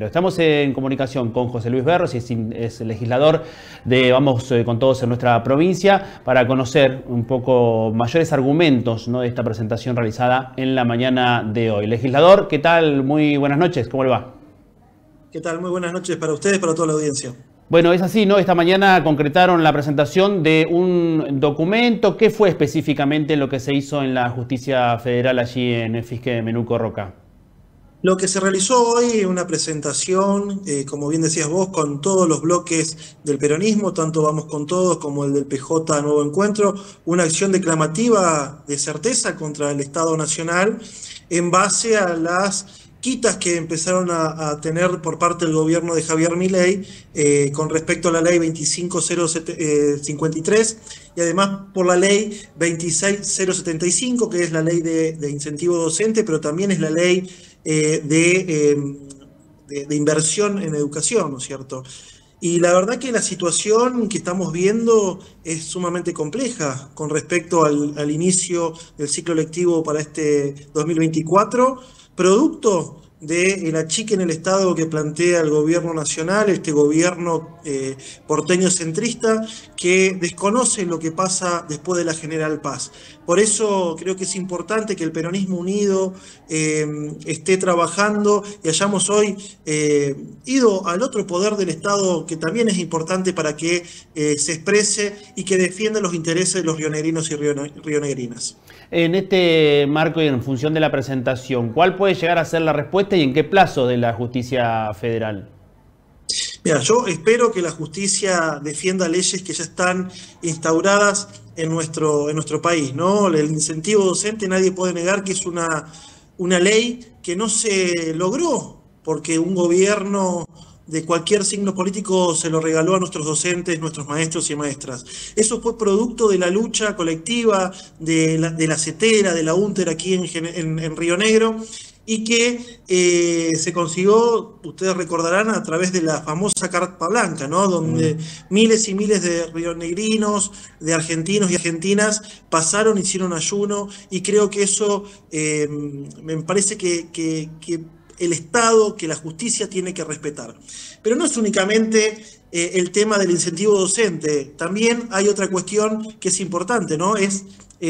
Estamos en comunicación con José Luis Berros, es legislador de Vamos con Todos en nuestra provincia, para conocer un poco mayores argumentos, ¿no?, de esta presentación realizada en la mañana de hoy. Legislador, ¿qué tal? Muy buenas noches, ¿cómo le va? ¿Qué tal? Muy buenas noches para ustedes y para toda la audiencia. Bueno, es así, ¿no? Esta mañana concretaron la presentación de un documento. ¿Qué fue específicamente lo que se hizo en la Justicia Federal allí en Fisque Menuco Roca? Lo que se realizó hoy es una presentación, como bien decías vos, con todos los bloques del peronismo, tanto Vamos con Todos como el del PJ Nuevo Encuentro, una acción declamativa de certeza contra el Estado Nacional en base a las quitas que empezaron a tener por parte del gobierno de Javier Milei con respecto a la ley 25053 y además por la ley 26075, que es la ley de incentivo docente, pero también es la ley de inversión en educación, ¿no es cierto? Y la verdad que la situación que estamos viendo es sumamente compleja con respecto al inicio del ciclo lectivo para este 2024, producto del achique en el Estado que plantea el gobierno nacional, este gobierno porteño centrista, que desconoce lo que pasa después de la General Paz. Por eso creo que es importante que el peronismo unido esté trabajando y hayamos hoy ido al otro poder del Estado, que también es importante para que se exprese y que defienda los intereses de los rionegrinos y rionegrinas. En este marco y en función de la presentación, ¿cuál puede llegar a ser la respuesta y en qué plazo de la justicia federal? Mira, yo espero que la justicia defienda leyes que ya están instauradas en nuestro país, ¿no? El incentivo docente, nadie puede negar que es una ley que no se logró porque un gobierno de cualquier signo político se lo regaló a nuestros docentes, nuestros maestros y maestras. Eso fue producto de la lucha colectiva de la CETERA, de la UNTER aquí en Río Negro, y que se consiguió, ustedes recordarán, a través de la famosa Carta Blanca, ¿no? Donde miles y miles de rionegrinos, de argentinos y argentinas pasaron, hicieron ayuno, y creo que eso me parece que el Estado, que la justicia tiene que respetar. Pero no es únicamente el tema del incentivo docente, también hay otra cuestión que es importante, ¿no? Es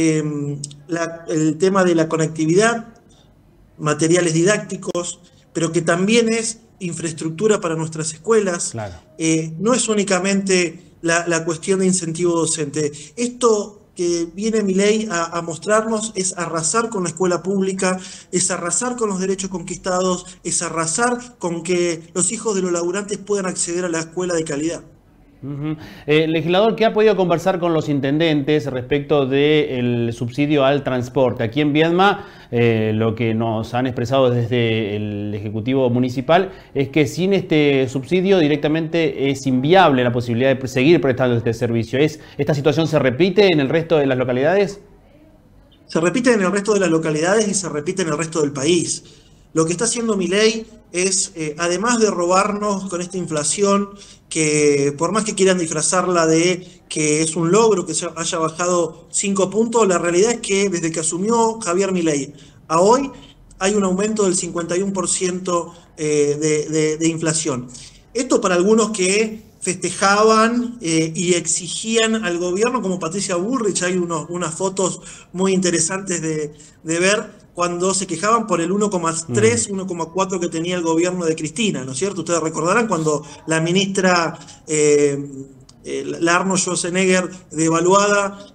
el tema de la conectividad, materiales didácticos, pero que también es infraestructura para nuestras escuelas. Claro. No es únicamente la cuestión de incentivo docente. Esto que viene Milei a mostrarnos es arrasar con la escuela pública, es arrasar con los derechos conquistados, es arrasar con que los hijos de los laburantes puedan acceder a la escuela de calidad. Legislador, ¿qué ha podido conversar con los intendentes respecto del subsidio al transporte? Aquí en Viedma, lo que nos han expresado desde el Ejecutivo Municipal es que sin este subsidio directamente es inviable la posibilidad de seguir prestando este servicio. ¿Esta situación se repite en el resto de las localidades? Se repite en el resto de las localidades y se repite en el resto del país. Lo que está haciendo Milei es, además de robarnos con esta inflación, que por más que quieran disfrazarla de que es un logro que se haya bajado 5 puntos, la realidad es que desde que asumió Javier Milei a hoy hay un aumento del 51% de inflación. Esto para algunos que festejaban y exigían al gobierno, como Patricia Bullrich, hay unas fotos muy interesantes de ver, cuando se quejaban por el 1,3, 1,4 que tenía el gobierno de Cristina, ¿no es cierto? Ustedes recordarán cuando la ministra Arnold Schwarzenegger, devaluada,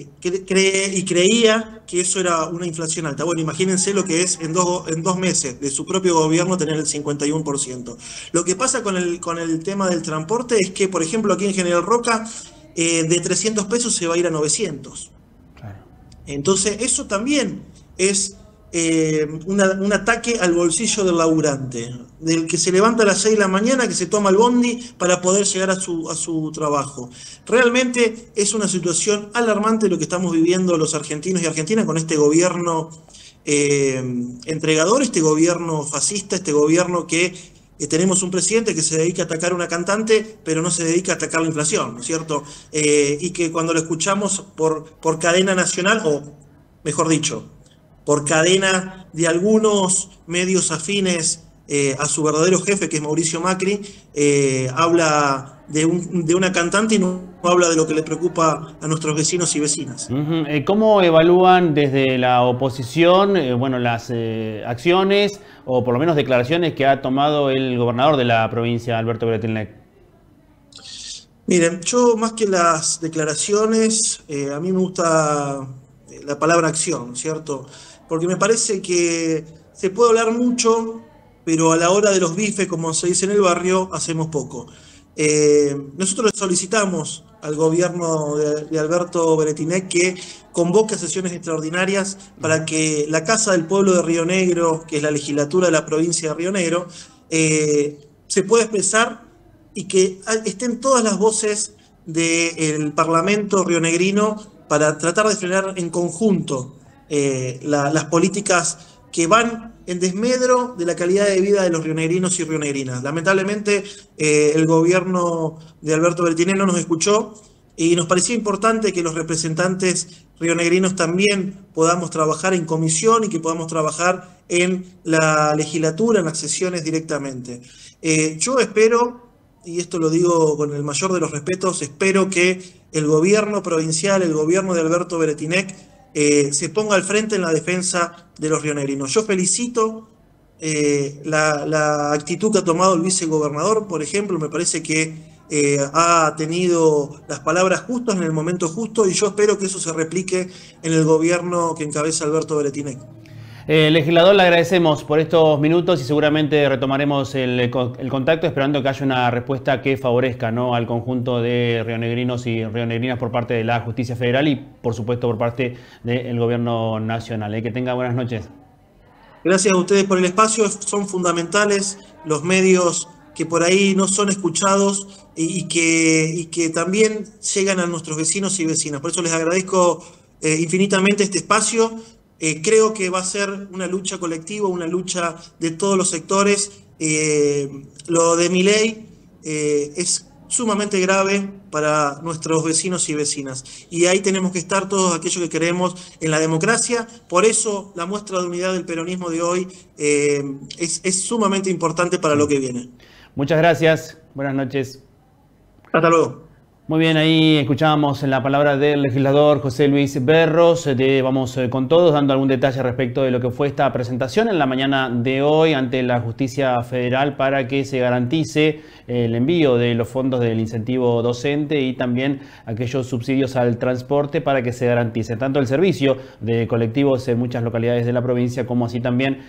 creía que eso era una inflación alta. Bueno, imagínense lo que es en dos meses de su propio gobierno tener el 51%. Lo que pasa con el tema del transporte es que, por ejemplo, aquí en General Roca, de 300 pesos se va a ir a 900. Claro. Entonces, eso también es un ataque al bolsillo del laburante, del que se levanta a las 6 de la mañana, que se toma el bondi para poder llegar a su trabajo. Realmente es una situación alarmante lo que estamos viviendo los argentinos y argentinas con este gobierno entregador, este gobierno fascista, este gobierno que tenemos un presidente que se dedica a atacar a una cantante, pero no se dedica a atacar la inflación, ¿no es cierto? Y que cuando lo escuchamos por cadena nacional, o mejor dicho, por cadena de algunos medios afines a su verdadero jefe, que es Mauricio Macri, habla de una cantante y no habla de lo que le preocupa a nuestros vecinos y vecinas. ¿Cómo evalúan desde la oposición bueno, las acciones o por lo menos declaraciones que ha tomado el gobernador de la provincia, Alberto Bretilnec? Miren, yo más que las declaraciones, a mí me gusta la palabra acción, ¿cierto? Porque me parece que se puede hablar mucho, pero a la hora de los bifes, como se dice en el barrio, hacemos poco. Nosotros le solicitamos al gobierno de Alberto Bretilnec que convoque sesiones extraordinarias para que la Casa del Pueblo de Río Negro, que es la legislatura de la provincia de Río Negro, se pueda expresar y que estén todas las voces del Parlamento rionegrino para tratar de frenar en conjunto las políticas que van en desmedro de la calidad de vida de los rionegrinos y rionegrinas. Lamentablemente, el gobierno de Alberto Bretilnec no nos escuchó y nos parecía importante que los representantes rionegrinos también podamos trabajar en comisión y que podamos trabajar en la legislatura, en las sesiones directamente. Yo espero, y esto lo digo con el mayor de los respetos, espero que el gobierno provincial, el gobierno de Alberto Bretilnec, se ponga al frente en la defensa de los rionegrinos. Yo felicito la actitud que ha tomado el vicegobernador, por ejemplo, me parece que ha tenido las palabras justas en el momento justo y yo espero que eso se replique en el gobierno que encabeza Alberto Bretilnec. Legislador, le agradecemos por estos minutos y seguramente retomaremos el contacto esperando que haya una respuesta que favorezca, ¿no?, al conjunto de rionegrinos y rionegrinas por parte de la justicia federal y por supuesto por parte del gobierno nacional. Que tenga buenas noches. Gracias a ustedes por el espacio, son fundamentales los medios que por ahí no son escuchados y que también llegan a nuestros vecinos y vecinas. Por eso les agradezco infinitamente este espacio. Creo que va a ser una lucha colectiva, una lucha de todos los sectores. Lo de Milei es sumamente grave para nuestros vecinos y vecinas. Y ahí tenemos que estar todos aquellos que creemos en la democracia. Por eso la muestra de unidad del peronismo de hoy es sumamente importante para lo que viene. Muchas gracias. Buenas noches. Hasta luego. Muy bien, ahí escuchábamos la palabra del legislador José Luis Berros de Vamos con Todos, dando algún detalle respecto de lo que fue esta presentación en la mañana de hoy ante la justicia federal para que se garantice el envío de los fondos del incentivo docente y también aquellos subsidios al transporte para que se garantice tanto el servicio de colectivos en muchas localidades de la provincia como así también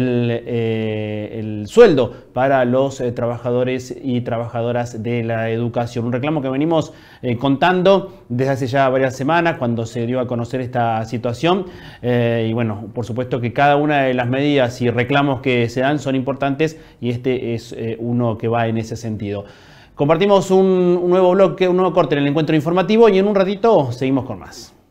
el sueldo para los trabajadores y trabajadoras de la educación. Un reclamo que venimos contando desde hace ya varias semanas cuando se dio a conocer esta situación y bueno, por supuesto que cada una de las medidas y reclamos que se dan son importantes y este es uno que va en ese sentido. Compartimos un nuevo bloque, un nuevo corte en el encuentro informativo y en un ratito seguimos con más.